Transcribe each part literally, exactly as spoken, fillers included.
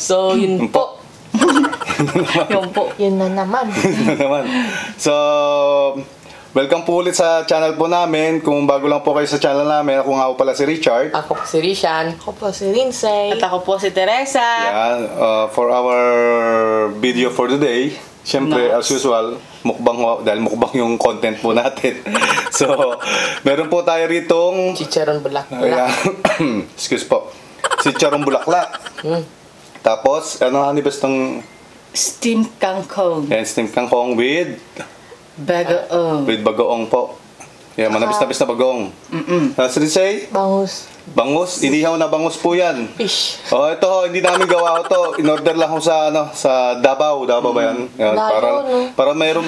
So, yun po. Yun po. Yun na naman. Yun na naman. So, welcome po ulit sa channel po namin. Kung bago lang po kayo sa channel namin, ako nga po pala si Richard. Ako po si Rishan. Ako po si Rinsay. At ako po si Teresa. Yan, uh, for our video for today, syempre, Nice. as usual, mukbang ho, dahil mukbang yung content po natin. So, meron po tayo ritong, Chicharon bulak. ayan, excuse po, si Charong Bulaklak. Hmm. Tapos, ano hani basta ng Steamed kangkong. yan, steamed kangkong with, Bagoong. with bagoong po. Yan, manabis-nabis na bagoong. Mm-mm. Tapos, say, Bangus. bangus, inihaw na bangus po yan. Fish. Oh, ito ho, hindi namin gawa ho to. In-order lang ho sa ano, sa Davao, Davao ba yan? Yan, Layo, para no? para mayroong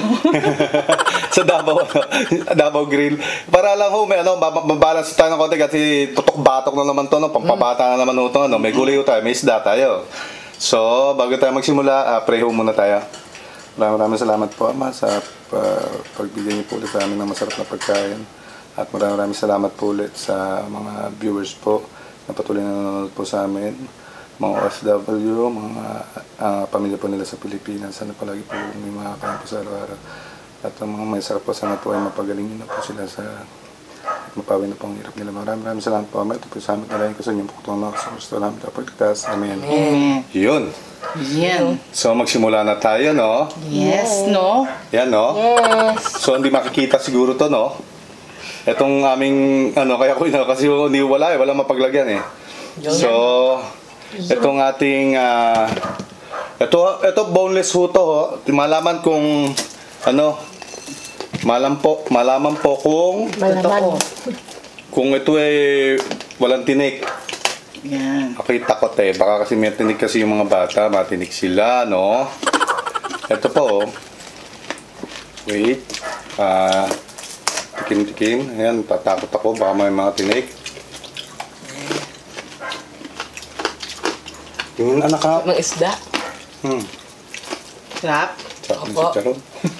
sa Davao, ano, Davao Grill. Para lang ho, may ano, mab- mabalance tayo ng konti kasi tutok-batok na naman to, no, pampabata na naman ho to, ano, may gulay ho tayo, may isda tayo. So, bago tayo magsimula, uh, pray ho muna tayo. Maraming maraming salamat po, Ama, sa uh, pagbigay niyo po ulit sa amin ng masarap na pagkain. At maraming maraming salamat po ulit sa mga viewers po na patuloy na nanonood po sa amin. Mga O F W, mga uh, pamilya po nila sa Pilipinas. Sana palagi po may mga kain po sa araw-araw. At ang mga may sarap po, sana po ay mapagalingin na po sila sa at mapawi na po ang hirap nila. Maraming maraming salamat po, Ama. Ito po sa amin. Nalayan ko sa inyong pagtunok sa gusto namin. Tapos, Amen. Amen. Yun. Yan. So, magsimula na tayo, no? Yes, no? Yan, no? Yes. So, hindi makikita siguro to, no? Itong aming, ano, kaya ko ina, kasi hindi wala eh, wala mapaglagyan eh. So, itong ating, ah, ito, ito boneless ho to, ho. Malaman kung, ano, malam po, malaman po kung, Malaman. kung ito ay walang tinik. Yan. Ako'y takot eh, baka kasi may tinik kasi yung mga bata, matinik sila, no? Ito po, oh. Wait, ah, tikim-tikim. Ayan, tatakot ako. Baka may mga tinik. Yung anak ka. Ng isda. Hmm. Sarap. Sarap ng Opo. chicharon.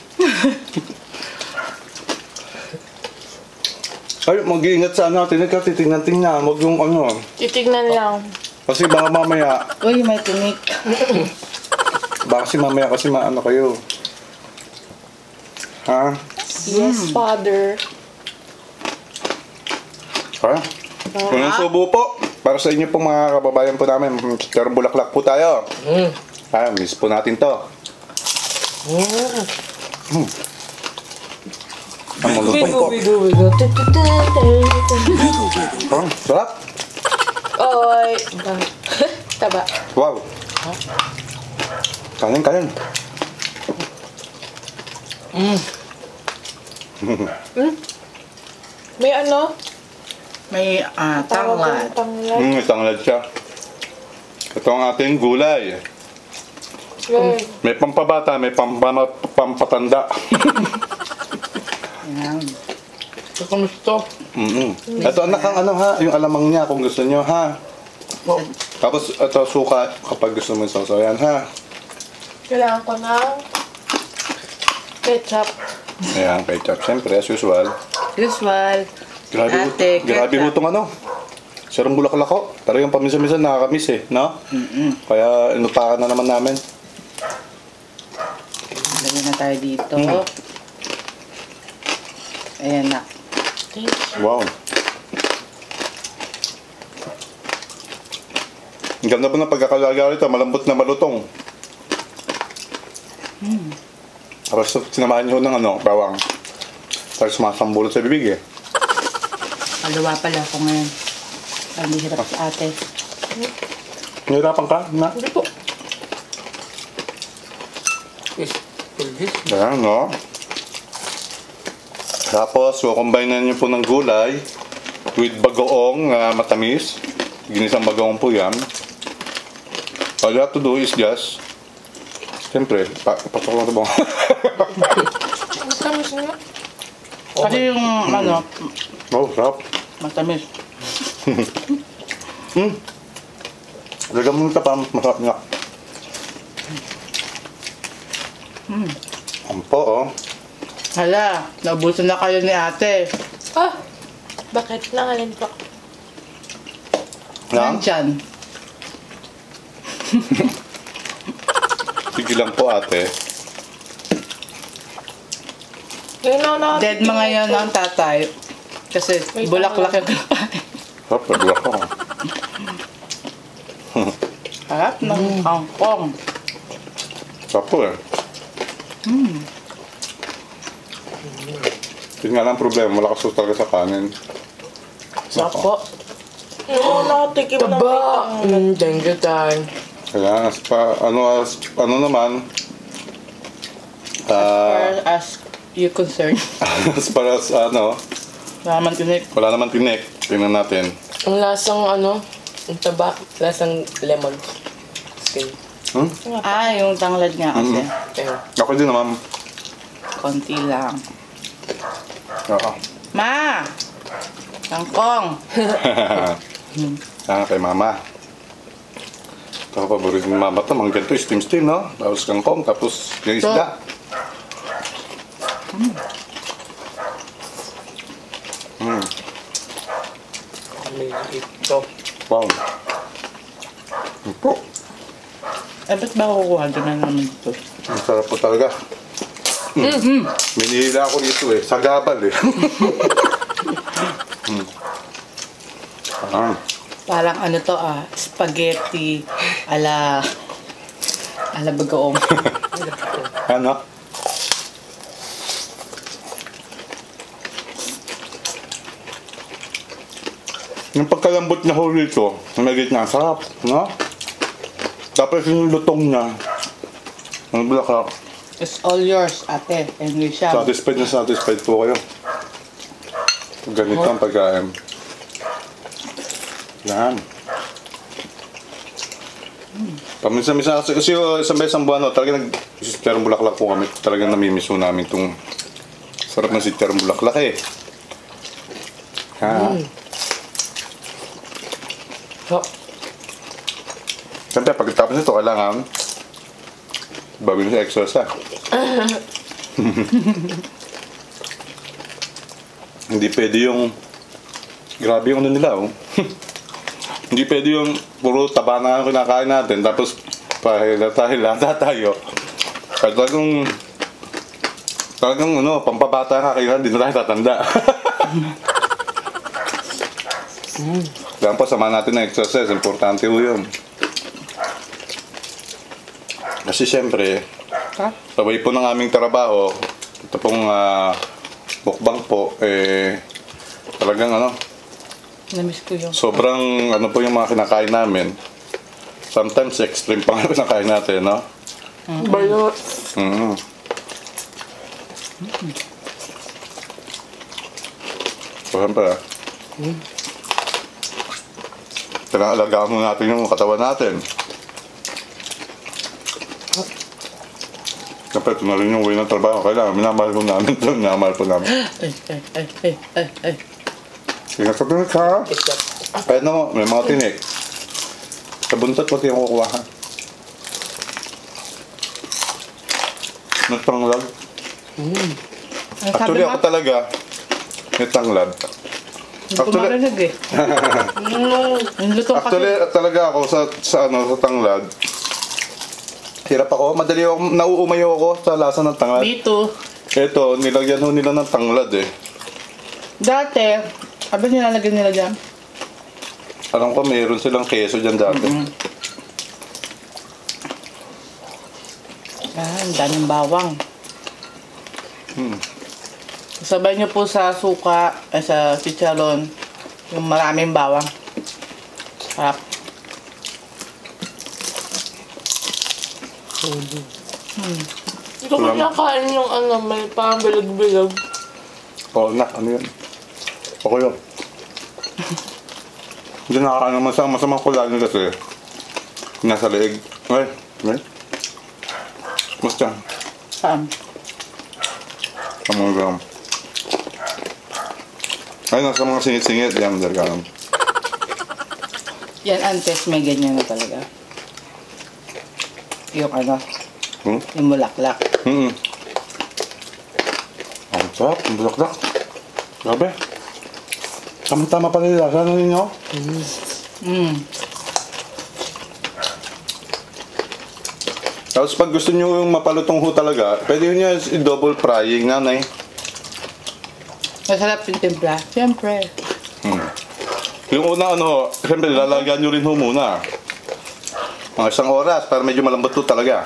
Ay, mag-iingat sa ano. Tinik ka, titingnan-tingnan. Huwag yung ano. Titignan lang. Kasi baka mamaya. Uy, may tinik. Baka kasi mamaya kasi maano kayo. Ha? Yes, Father. Ha? Unang subo po. Para sa inyo pong mga kababayan po namin. Chicharon Bulaklak po tayo. Mm. Ha, miss po natin to. Mm. Ang malutong po. Bigo, bigo. Oh, sarap. Oy. Taba. Wow. Kanin, kanin. Mm. May ano? May ah, tanglad. Tanglad. Hmm, tanglad siya. Ito ang ating gulay. Well, May pampabata, may pampana, pampatanda. Yan. Ito kung gusto. Mm-hmm. Ito anak ang ano ha, yung alamang niya kung gusto nyo ha. Oh. Tapos ito suka kapag gusto mo yung sausaw yan ha. kailangan ko ng ketchup. Ayan, ketchup. Siyempre, as usual. Usual. Grabe, Ate, grabe ho ketchup. itong ano. Sarang Bulaklak ko. Talagang paminsan-minsan nakakamiss eh, no? Mm-mm. Kaya inupakan na naman namin. Lagyan na tayo dito. Mm. Ayan na. Thank you. Wow. Ang ganda po ng pagkakalagay ito. Malambot na malutong. Mm. Tapos sinamahan nyo ng ano, bawang. Tapos sumasambulot sa bibig eh. Kaluwa pala ako ngayon. Hindi hirap si ate. Nahirapan ka? Na? Hindi po. Fish. Fish. Ayan, no? Tapos, kukombine na nyo po ng gulay with bagoong uh, matamis. Ginisang bagoong po yan. All you have to do is just, siyempre, pa pasok lang ito bang. Matamis na. Kasi yung ano, Oh, sarap. matamis. Hmm. Lagyan mo nito pa, masarap nga. Hmm. Ang po, oh. Hala, naubusan na kayo ni ate. Ah! Bakit? Nangalin po. Lang? Nandyan. Sige lang po ate. Ngayon ako nakatikim Dead mga yan nito. ng tatay. Kasi Wait, bulaklak yung kinakain. Sarap, nagulak ako. Harap ng kangkong. Sarap po eh. Mm. Yun nga lang problema, malakas po talaga sa kanin. Sarap po. Ngayon ako nakatikim ng Taba! may Mm, thank you, Tay. Kaya as pa, ano, as, ano naman, ah, Or as you concerned. as far as ano, Wala naman tinik. wala naman tinik. Tingnan natin. Ang lasang ano, ang taba, lasang lemon. Skin. Hmm? Ah, yung tanglad nga kasi. Ayun. Ako din naman. Konti lang. Oo. Ma! Kangkong! Ah, kay mama. Ito, paborito ni mama ito. Mga ganito, steam-steam, no? Tapos kangkong, tapos yung isda. Mm. May ito. Wow. Ito. Eh, ba't ba kukuha doon na naman dito? Ang sarap po talaga. Mm. Minihila ako dito eh. Sa gabal eh. mm. Ah. Parang ano to ah, spaghetti ala ala bagoong. Ano? Yung pagkalambot niya ho rito, may gitna, sarap, no? Tapos yung lutong niya, ang bulaklak, It's all yours, ate. And we shall. satisfied na satisfied po kayo. Ganito ang pagkain. Yan. Paminsan-minsan kasi, kasi uh, isang beses ang buwan, no, talaga nag sitterong bulaklak po kami. Talagang namimiso namin itong sarap ng sitterong bulaklak eh. Ha. Oh, Siyempre, pagkatapos nito, kailangan bawi sa exercise. Hindi pwede yung grabe yung ano nila, oh. Hindi pwede yung puro taba na ang kinakain natin, tapos pahilata-hilata tayo. Kaya talagang talagang ano, pampabata nga kayo, hindi na tayo tatanda. Kaya po, sama natin ng exercise, importante po yun. Kasi siyempre, Ha? sabay po ng aming trabaho, ito pong uh, mukbang po, eh, talagang ano, Namiss ko yung... sobrang ano po yung mga kinakain namin. Sometimes extreme pa nga kinakain natin, no? balot. Mm. So, siyempre, kailangan alagaan mo natin yung katawan natin. Siyempre, ito na rin yung way ng trabaho. Kailangan, minamahal po namin ito. Minamahal po namin. Ay, ay, ay, ay, ay, ay. Ingat sa tinik, ha? Ketchup. Kaya naman, may mga tinik. Sa buntot, pati yung kukuha, ha? Natanglad. Ang sabi Actually, mo, ako talaga, may tanglad. hindi ko marinig eh. Yung lutong kasi. Actually, talaga ako sa, sa, ano, sa tanglad. Hirap ako. Madali ako, nauumayo ako sa lasa ng tanglad. Me too. Ito, nilagyan ho nila ng tanglad eh. Dati, ano nilalagyan nila dyan? Alam ko, mayroon silang keso dyan dati. Mm. Ah, ang daming bawang. Hmm. Sabay niyo po sa suka, eh, sa chicharon, yung maraming bawang. Sarap. Hindi ko kinakain yung ano, may parang bilog-bilog. Oo, nak, ano yun? Ako yun. Hindi nakakain naman sa masamang kulanin kasi nasa leeg. Ay, ay. Basta, Saan? sa mga gram. Ay, nasa mga singit-singit. Yan, dargalam. Yan, antes may ganyan na talaga. Yung ano, Hmm? yung mulaklak. Hmm. Ang sarap, ang bulaklak. Grabe. Tama-tama pala yung lasa na ninyo. Mm. Tapos pag gusto nyo yung mapalutong ho talaga, pwede nyo i-double frying, nanay. Masarap yung timpla. Siyempre. Hmm. Yung una ano, siyempre lalagyan nyo rin ho muna. Mga isang oras para medyo malambot ho talaga.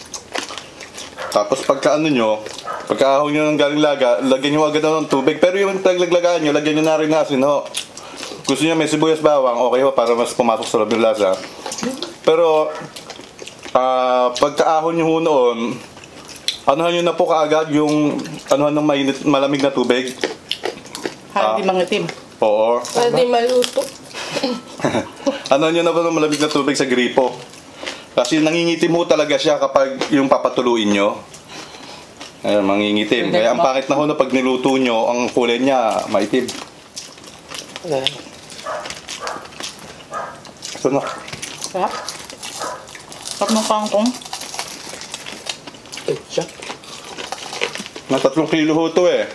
Tapos pagka ano nyo, pagka ahon nyo ng galing laga, lagyan nyo agad ng tubig. Pero yung taglaglagaan nyo, lagyan nyo na rin ng asin ho. Gusto nyo may sibuyas bawang, okay ho para mas pumasok sa loob yung lasa. Pero, ah, pagka ahon nyo ho noon, anuhan nyo na po kaagad yung anuhan ng mainit, malamig na tubig. Para di mangitim. Oo. Pwede maluto. Ano nyo na ba ng malamig na tubig sa gripo? Kasi nangingitim mo talaga siya kapag yung papatuluin nyo. Ayun, mangingitim. Kaya ang pangit na ho na pag niluto nyo, ang kulay niya maitim. Ayan. Ito na. Sarap. Sarap ng kangkong. Ketchup. Na tatlong kilo ho ito eh.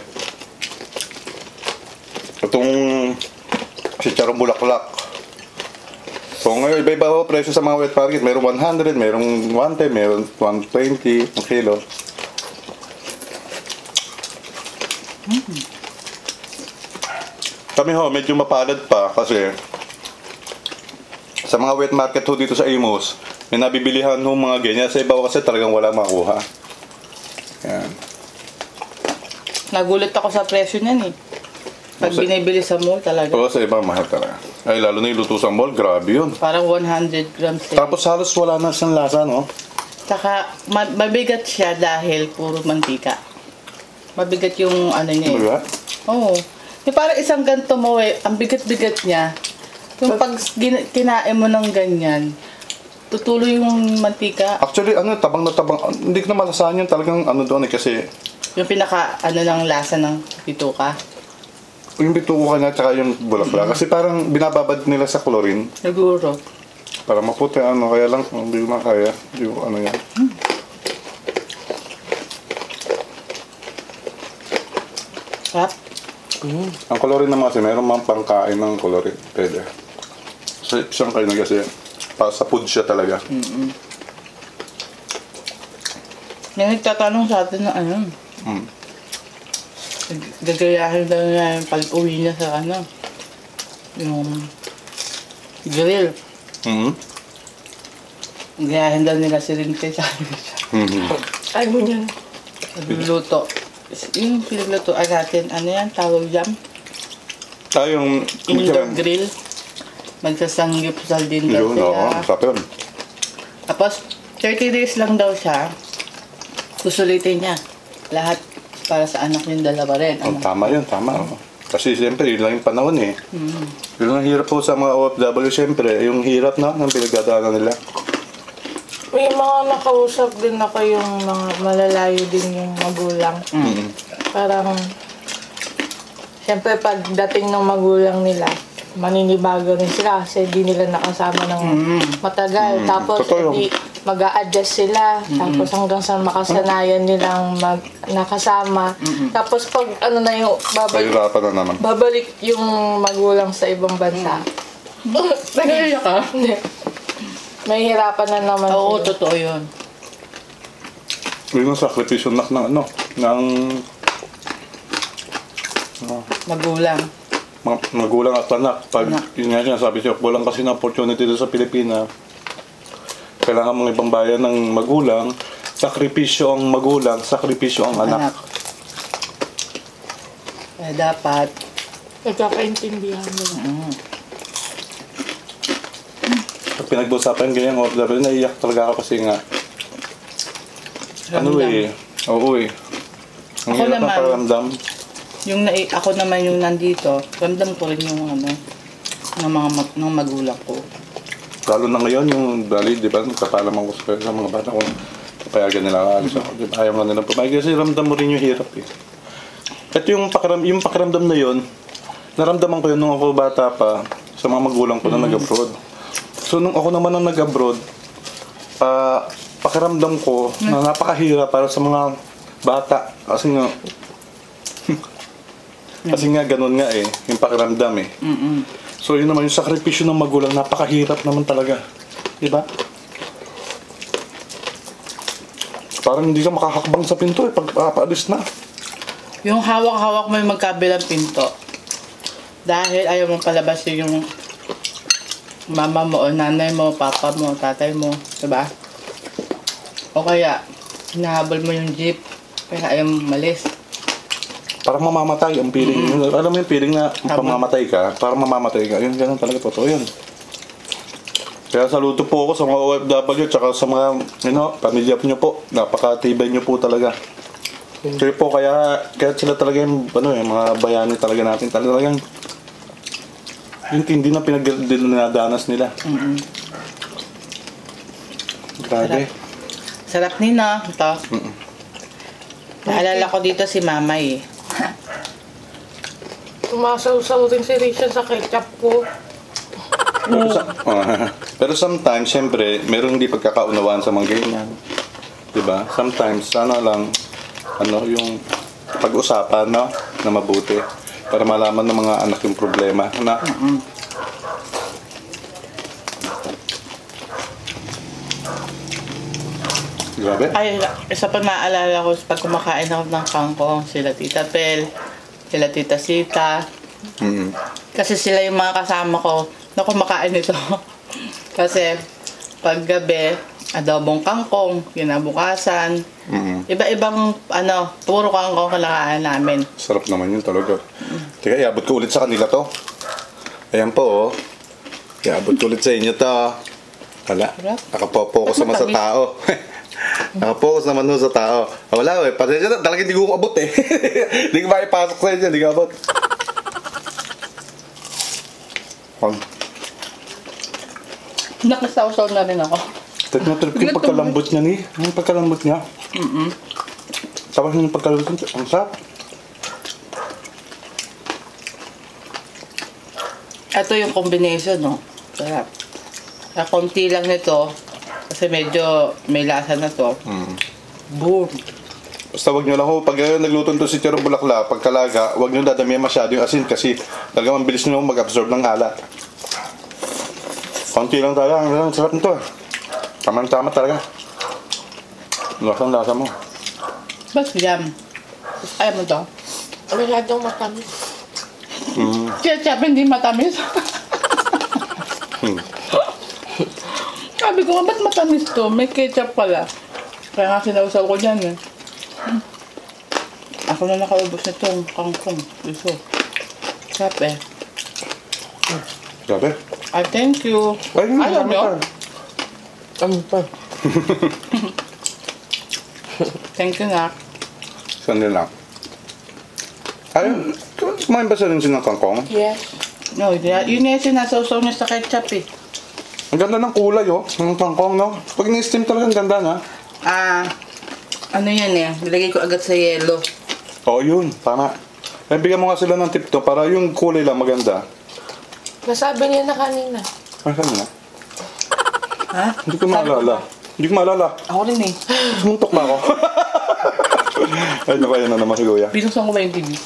Itong chicharong bulaklak. So ngayon, iba-iba ho presyo sa mga wet market. Merong one hundred, merong one ten, merong one twenty ang kilo. Mm. Kami ho, medyo mapalad pa kasi sa mga wet market ho dito sa Imus, may nabibilihan ho mga ganyan. Sa iba ho kasi talagang wala makuha. Yan. Nagulat ako sa presyo niyan eh. Pag Kasi- binibili sa mall talaga. Oo, sa iba mahal talaga. Ay, lalo na yung luto sa mall, grabe yun. Parang one hundred grams eh. Tapos halos wala na siyang lasa, no? Tsaka ma- mabigat siya dahil puro mantika. Mabigat yung ano niya eh. Diba? Oo. Yung parang isang ganito mo eh, ang bigat-bigat niya. Yung pag gina- kinain mo ng ganyan, tutuloy yung mantika. Actually, ano, tabang na tabang. Hindi ko na malasahan yun talagang ano doon eh, kasi Yung pinaka ano ng lasa ng bituka. yung bituko kanya tsaka yung bulaklak. Kasi parang binababad nila sa chlorine Siguro. para maputi ano, kaya lang hindi ko makaya. Hindi ko ano yan. Sarap. Ang chlorine naman kasi, meron mang pangkain ng chlorine. Pwede. Sa isang kain na kasi, para sa food siya talaga. Yung nagtatanong sa atin na ano, Mm. gagayahin daw niya yung pag-uwi niya sa ano, yung grill. Mm-hmm. Gayahin daw nila si Rinke, sabi ko siya. Mm-hmm. Ay mo niyan. Nagluluto. Yung pinagluto ay natin, ano yan, tawag jam? Ah, yung... Indoor grill. Magsasangyup sardine daw Yun, oo. sila. Sarap yun. Tapos, thirty days lang daw siya. Susulitin niya. Lahat para sa anak yung dalawa rin. Oh, Ano? tama yun, tama. oh. Kasi siyempre, yun lang yung panahon eh. Mm. Yun ang hirap po sa mga O F W siyempre. Yung hirap na ng pinagdadaanan nila. May mga nakausap din na kayong mga malalayo din yung magulang. Mm. Parang, siyempre pagdating ng magulang nila, maninibago rin sila kasi di nila nakasama ng matagal. Tapos, Totoo yun. di mag-a-adjust sila. Tapos hanggang sa makasanayan nilang mag nakasama. Tapos pag ano na yung babalik, Kahirapan na naman. babalik yung magulang sa ibang bansa. Nagaya ka? Hindi. Mahihirapan na naman Oo, sila. totoo yun. Yun ang sakripisyo na ng ano, ng Magulang. mga magulang at anak. Pag Anak. yun nga siya, sabi siya, kulang kasi ng opportunity dito sa Pilipinas. Kailangan mga ibang bayan ng magulang, sakripisyo ang magulang, sakripisyo ang anak. Anak. Kaya dapat, Nagkakaintindihan nila. mm, Pag pinag-usapan ganyan, O F W, naiyak talaga ako kasi nga, ano ramdam. eh, oo eh. Ang Ako hirap na naman. paramdam. Yung na, ako naman yung nandito, ramdam ko rin yung ano, ng mga mag- ng magulang ko. Lalo na ngayon, yung dali, di ba, nagkapalaman ko sa, sa mga bata kung papayagan nila alis ako. Di ba, ayaw nga nilang pumayag kasi ramdam mo rin yung hirap eh. At yung, pakiram, yung pakiramdam na yun, naramdaman ko yun nung ako bata pa sa mga magulang ko na nag-abroad. So nung ako naman ang nag-abroad, pa, pakiramdam ko na napakahirap para sa mga bata. Kasi nga, kasi nga ganun nga eh, yung pakiramdam eh. Mm-mm. So yun naman, yung sakripisyo ng magulang, napakahirap naman talaga. Di ba? Parang hindi ka makahakbang sa pinto eh pag paalis na. Yung hawak-hawak mo yung magkabilang pinto. Dahil ayaw mong palabasin yung mama mo o nanay mo, papa mo, tatay mo. Diba? O kaya, hinahabol mo yung jeep. Kaya ayaw mong malis. Parang mamamatay ang feeling. Mm-hmm. Alam mo yung feeling na Tama. pamamatay ka, parang mamamatay ka. Yun, ganun talaga, totoo yun. Kaya saludo po ako sa mga O F W tsaka sa mga, you know, pamilya nyo po. Napakatibay nyo po talaga. Kaya po, kaya, kaya sila talaga yung, ano eh, mga bayani talaga natin. Talagang, yung hindi na pinagdinadanas nila. Mm-mm. Grabe. Sarap nina. Ito. Mm-mm. Naalala ko dito si mama eh. Tumasaw-saw rin si Rachel sa ketchup ko. Pero, sa, ah, pero sometimes, siyempre, meron hindi pagkakaunawaan sa mga ganyan. Diba? Sometimes, sana lang, ano, yung pag-usapan, no? Na mabuti. Para malaman ng mga anak yung problema. Na, Mm-mm. grabe. Ay, isa pa naalala ko pag kumakain ako ng kangkong, sila Tita Pel, sila Tita Sita. Mm. Kasi sila yung mga kasama ko na kumakain nito. Kasi pag gabi, adobong kangkong, kinabukasan, Mm. iba-ibang ano, puro kangkong kalakain namin. Sarap naman yun talaga. Teka, iabot ko ulit sa kanila to. Ayan po, oh. Iabot ko ulit sa inyo to. Wala. Sarap. Nakapokus naman sa Matamis. tao. Nakapokus naman ho sa tao. Ah, wala eh. Pasensya na. Talagang hindi ko abot eh. Hindi ko maipasok sa inyo. Hindi ko abot. Hon. Nakisaw-saw na rin ako. Trip na trip yung pagkalambot niya ni. Yung pagkalambot niya. Mm-mm. Tapos yung pagkalambot niya. Ang sarap. Ito yung combination, no? Sarap. Sa konti lang nito, kasi medyo may lasa na to. Mm. Boom! Basta wag nyo lang ho, pag uh, nagluto to si Tiro Bulakla, pagkalaga, wag nyo dadamihan masyado yung asin kasi talagang mabilis nyo mag-absorb ng alat. Konti lang talaga, ang sarap nito. Tamang-tama talaga. Lasang lasa mo. Ba't yam? Ayaw mo to? Masyadong matamis. Mm. Ketchup hindi matamis. Hmm. Sabi ko, ba't matamis to? May ketchup pala. Kaya nga sinausaw ko dyan eh. Hmm. Ako na nakaubos nitong kangkong. Gusto. Sarap eh. Grabe. Ah, thank you. Ay, hindi Ayaw naman nyo? pa. Ano pa? Thank you, Nak. Saan nila? Ayun, kumain ba sa rin siya ng kangkong? Yes. No, yun yun yung sinasausaw niya sa ketchup eh. Ang ganda ng kulay, oh. Ng kangkong, no? Pag ni-steam talaga, ang ganda, na. Ah, ano yan eh. Nilagay ko agad sa yelo. Oo, yun. Tama. Ay, bigyan mo nga sila ng tip to para yung kulay lang maganda. Nasabi niya na kanina. Ay, saan na? Ha? Hindi ko maalala. Hindi ko maalala. Ako rin eh. Sumuntok na ako. Ay, naku, yan na naman si Kuya. Binuksan ko ba yung T V?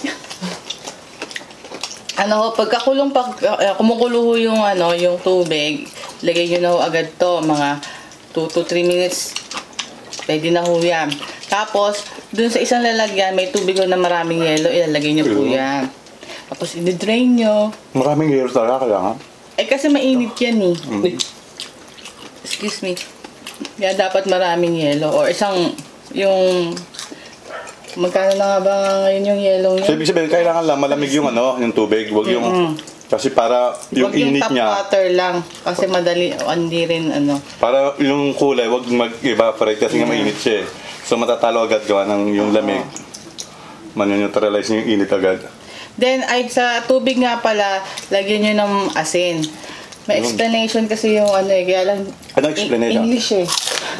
Ano ho, pagkakulong, pag uh, kumukulo ho yung, ano, yung tubig, lagay nyo na ho agad to, mga two to three minutes. Pwede na ho yan. Tapos, dun sa isang lalagyan, may tubig ho na maraming yelo, ilalagay nyo po Ayun. yan. Tapos, i-drain nyo. Maraming years talaga, kaya nga. Eh, kasi mainit yan eh. Mm. Uy. Excuse me. Kaya dapat maraming yelo. Or isang, yung, magkano na nga ba ngayon yung yelo So, niya? ibig sabihin, kailangan lang malamig yung ano, yung tubig. Huwag yung, Mm. kasi para yung Huwag yung init tap niya, water lang. Kasi madali, hindi rin ano. para yung kulay, huwag mag-evaporate kasi nga mainit siya eh. So, matatalo agad gawa ng yung lamig. Manoneutralize yung init agad. Then, ay sa tubig nga pala, lagyan nyo ng asin. May Ayun. explanation kasi yung ano eh, kaya lang Anong explanation? English eh.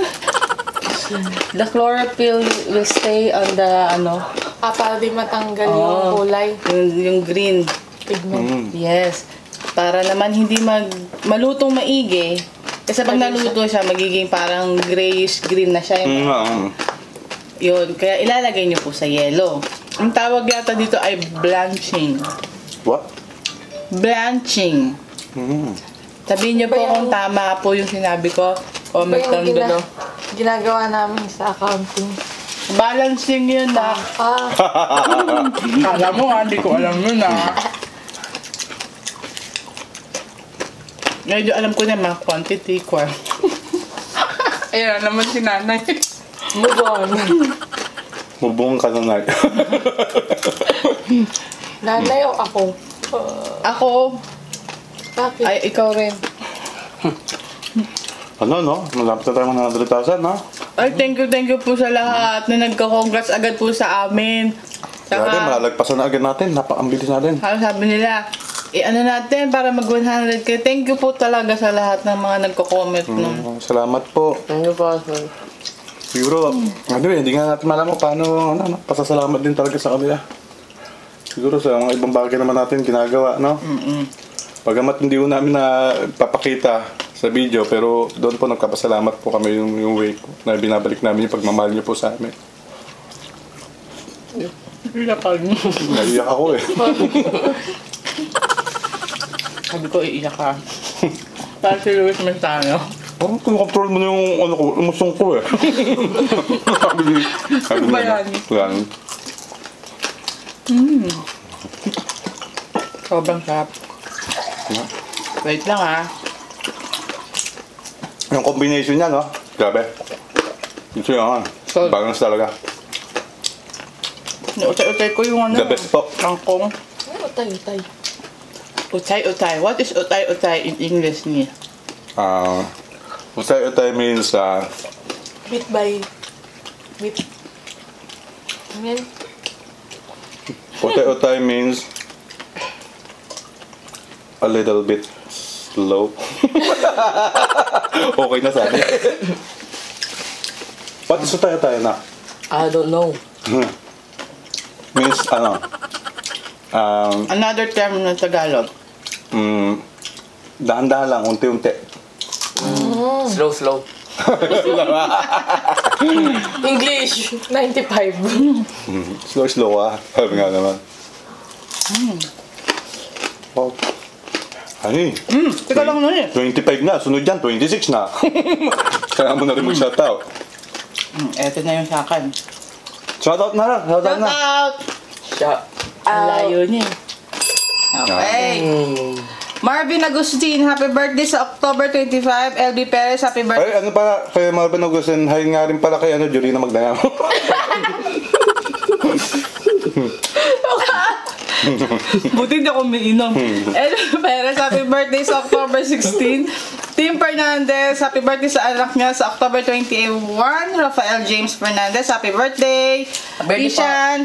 The chlorophyll will stay on the ano, Ah, para di matanggal Oo. yung kulay. yung, yung green. Pigment. Mm. Yes. Para naman hindi mag malutong maigi. Kasi pag Maging naluto siya, magiging parang grayish green na siya. Yung, Mm, ah, mm. Yun, kaya ilalagay nyo po sa yelo. Ang tawag yata dito ay blanching. What? Blanching. Mm. Sabihin nyo po Ba yung- kung tama po yung sinabi ko. Comment Ba yung down gina- below. ginagawa namin sa accounting. Balancing yun na. Ah, Kala mo nga, hindi ko alam yun na. Medyo alam ko na yung mga quantity ko. Ayan naman si nanay. move on. Mubong ka na na. Nanay o ako? Uh, Ako, bakit? ay ikaw rin. Ano, no? Malapit na tayo ng one hundred thousand, no? Ay, thank you, thank you po sa lahat na nagka-congrats agad po sa amin. Grabe, Saka, malalagpasan na agad natin. Napakabilis natin. ano sabi nila, eh ano natin para mag one hundred k. Thank you po talaga sa lahat ng mga nagko-comment. No? Mm, salamat po. Ano pa? sir? Siguro, ano eh, hindi nga natin malaman paano, ano, ano, pasasalamat din talaga sa kanila. Siguro sa mga ibang bagay naman natin ginagawa, no? Mm-mm. Pagamat hindi ko namin na papakita sa video, pero doon po nagkapasalamat po kami yung, yung way po na binabalik namin yung pagmamahal niyo po sa amin. Iyakan. Naiyak ako eh. Sabi ko, iiyak ka. Para si Luis Mentano. Oh, control mo na yung ano ko, umusong ko eh. Sabi ni, sabi ni, Bayani. Bayani. Mm. Sobrang sarap. Wait lang ah. Yung combination niya, no? Grabe. Ito yung, ah, So- balance talaga. Utay-utay ko yung ano. The best po. Kangkong. Ano, utay, utay. Utay-utay. What is utay-utay in English niya? Ah, utay-utay means, ah, Bit by bit. Ano yan? utay-utay means a little bit slow. Okay na sabi. What is utay-utay na? I don't know. Means, ano, um, Another term ng Tagalog. mm, dahan-dahan lang, unti-unti. Slow, slow. English, ninety-five. Slow-slow ah. Sabi nga naman. Oh. Ano eh? Hmm, teka lang nun eh. twenty-five na, sunod yan, twenty-six na. Kaya mo na rin mag-shoutout. Hmm, eto na yung sa akin. Shoutout na lang, shoutout Shout na. out! Shut. Ang layo niya. Okay. Mm. Marvin Agustin, happy birthday sa October twenty-five. L B Perez, happy birthday. Ay, ano pala, kay Marvin Augustin, hi nga rin pala kay ano, Jurina Magdayam. Buti hindi ako umiinom. L B Perez, happy birthday sa October sixteen. Tim Fernandez, happy birthday sa anak niya sa October twenty-one. Rafael James Fernandez, happy birthday. Birthday pa. Ishan,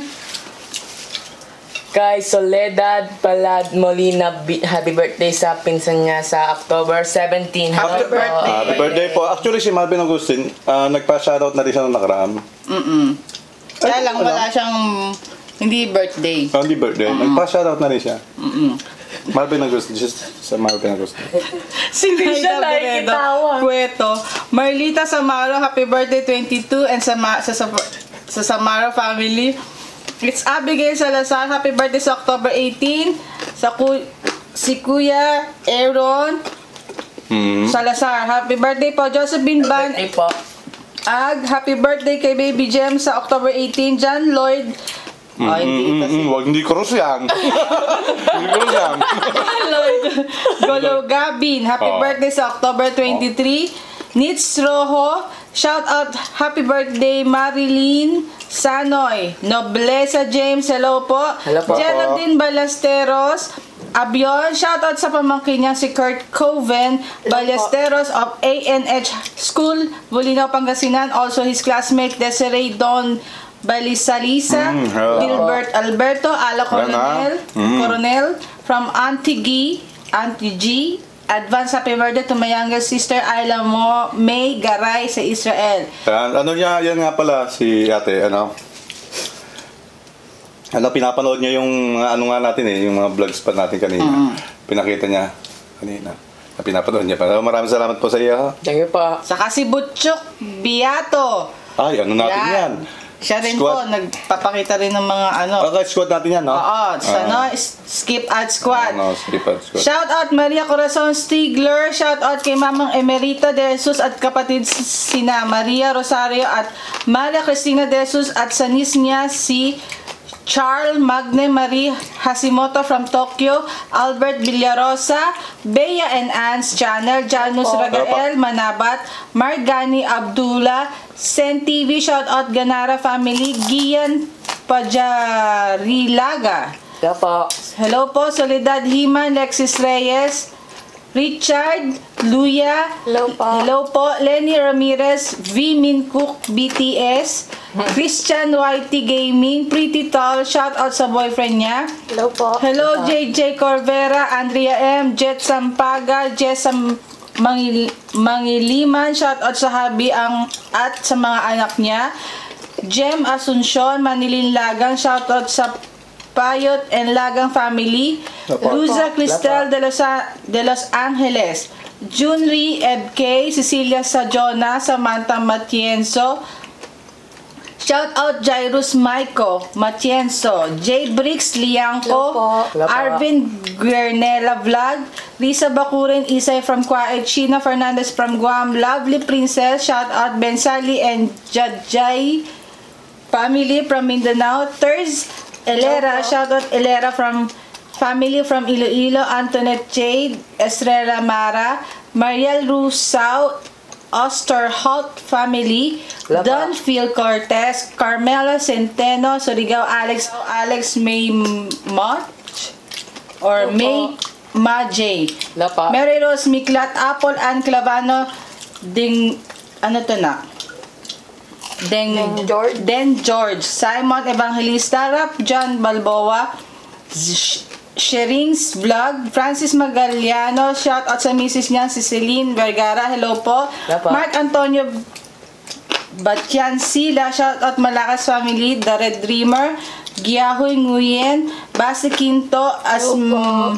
Kay Soledad Palad Molina, bi- happy birthday sa pinsan niya sa October seventeenth. Happy birthday. Happy birthday po. Actually, si Marvin Augustin, ah, nagpa-shoutout na rin siya nung nakaraan. mm Kaya Ay, lang ano? wala siyang hindi birthday. Ah, Hindi birthday. Nagpa-shoutout na rin siya. Mm-mm. Marvin Augustin, just sa Marvin Augustin. Si siya Naida nakikitawa. Beredo, Cueto. Marlita Samaro, happy birthday twenty-two. And sa, Ma- sa, sa, sa Samaro family. It's Abigail Salazar, happy birthday sa October eighteenth. Sa ku- si Kuya Aaron Hmm. Salazar, happy birthday po. Josephine Ban Birthday po. Ag, happy birthday kay Baby Jem sa October eighteenth. John Lloyd, Mm, ay, hindi mm, kasi. mm, wag, hindi cross yan. Hindi cross yan. Lloyd Gologabin, happy Oh. birthday sa October twenty-three. Nits Rojo, shout out happy birthday Marilyn Sanoy. Noblesa James, hello po. Hello po. Geraldine Ballesteros Abion, shout out sa pamangkin niya si Kurt Coven Ballesteros of A N H School, Bulinaw, Pangasinan. Also his classmate Desiree Don Balisalisa, Mm, hello. Gilbert Alberto, Ala Coronel, Mm. Coronel from Auntie G, Auntie G. Advance happy birthday to my youngest sister Ayla Mo May Garay sa Israel. Ayan, ano niya, yan nga pala si ate, ano. Ano, pinapanood niya yung uh, ano nga natin eh, yung mga vlogs pa natin kanina. Mm. Pinakita niya kanina. Na pinapanood niya pa. Maraming salamat po sa iyo. Thank you po. Saka si Butchok Biato. Ay, ano natin Yan. yan? Siya rin Squad. po, nagpapakita rin ng mga ano. Okay, squad natin yan, no? Oo, sa Ah. no, is- skip at squad. Ano, skip out, squad. Shout out Maria Corazon Stigler, shout out kay Mamang Emerita De Jesus at kapatid sina Maria Rosario at Maria Cristina De Jesus at sa niece niya si Charles Magne Marie Hashimoto from Tokyo, Albert Villarosa, Bea and Anne's channel, Janus Opo. Ragael Manabat, Margani Abdullah, Sen T V, shout out Ganara family, Gian Pajarilaga. Kaya po. Hello po, Soledad Himan, Lexis Reyes, Richard Luya. Hello po. Hello po, Lenny Ramirez, V Min Cook B T S, Christian Y T Gaming, Pretty Tall, shout out sa boyfriend niya. Hello po. Hello, J J Corvera, Andrea M, Jet Sampaga, Jessa Mangil Mangiliman, shout out sa hubby ang at sa mga anak niya. Jem Asuncion, Manilin Lagang, shout out sa Payot and Lagang family. Opo. Luza Opo. Cristel de Los, de Los Angeles. Junri Ebke, Cecilia Sajona, Samantha Matienzo. Shout out Jairus Maiko Matienzo, J Bricks Liangco, Hello po. Hello po. Arvin Guernela Vlog, Lisa Bakurin Isay from Kuwait, Sheena Fernandez from Guam, Lovely Princess, shout out Ben Sali and Jajay family from Mindanao, Thurs Elera, Hello po. shout out Elera from family from Iloilo, Antoinette Jade, Estrella Mara, Mariel Rusao, Osterholt family, Hello po. Don Phil Cortez, Carmela Centeno, Surigao Alex, Alex May Mott, or Hello po. May Majay, Hello po. Mary Rose Miklat, Apple Ann Clavano, Ding, ano to na? Deng, Deng George. Den George, Simon Evangelista, Rap John Balboa, Sh- Sherings Vlog, Francis Magaliano, shout out sa misis niya, si Celine Vergara, hello po. Hello po. Mark Antonio Batyan Sila, shout out Malakas family, The Red Dreamer, Giahoy Nguyen, Basi Quinto, as Hello po.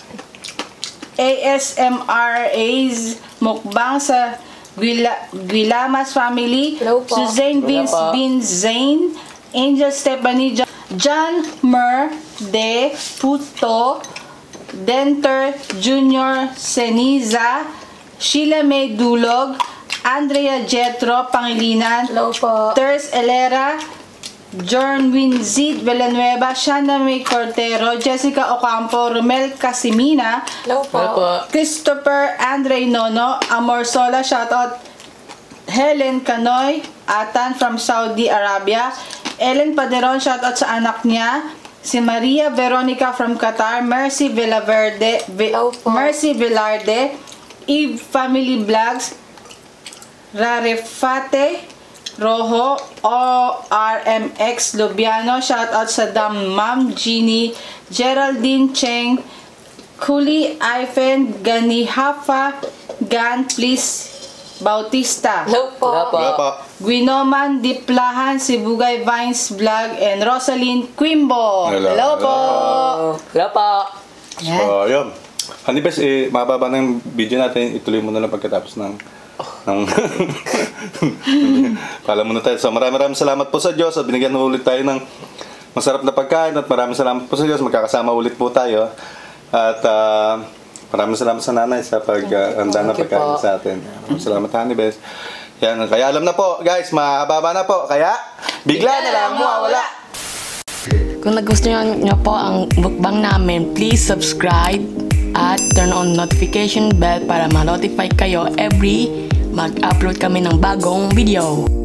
A S M R A's mukbang sa Guila, Guilamas family, Hello po. Suzanne Hello Vince po. Bin Zain, Angel Stephanie, John, John Mer De Puto, Denter Junior Seniza, Sheila May Dulog, Andrea Jetro Pangilinan, Hello po. Ters Elera, Jorn Winzid Villanueva, Shana May Cortero, Jessica Ocampo, Romel Casimina, Hello po. Hello po. Christopher Andre Nono, Amor Sola, shoutout Helen Canoy, Atan from Saudi Arabia, Ellen Paderon, shoutout sa anak niya, si Maria Veronica from Qatar, Mercy Villaverde, Vi- Hello po. Mercy Villarde, Eve Family Vlogs, Rarefate Rojo, O R M X Lubiano, shoutout sa Dam Ma'am Jeannie, Geraldine Cheng, Kuli Ifen, Ganihafa, Gan, please, Bautista, Hello po. Hello po. Wala pa. Guinoman Diplahan, Sibugay Vines Vlog, and Rosaline Quimbo. Hello. Hello po! Oh, Hello po. Yan. So, yun. Hanibes, eh, mababa na yung video natin. Ituloy mo na lang pagkatapos ng... ng Pala muna tayo. So, maraming maraming salamat po sa Diyos at binigyan mo ulit tayo ng masarap na pagkain at maraming salamat po sa Diyos. Magkakasama ulit po tayo. At ah, maraming salamat sa nanay sa pag-anda na Thank you pagkain po. sa atin. Maraming salamat, Hanibes. Yan, kaya alam na po, guys, mahaba na po. Kaya, bigla na lang mawawala. Kung nagustuhan nyo po ang mukbang namin, please subscribe at turn on notification bell para ma-notify kayo every mag-upload kami ng bagong video.